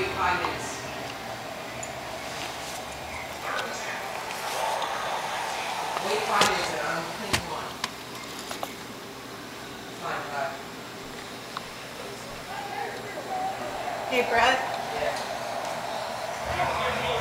wait 5 minutes. Wait 5 minutes and I'm cleaning one. Fine, bye. Hey, Brett. Yeah.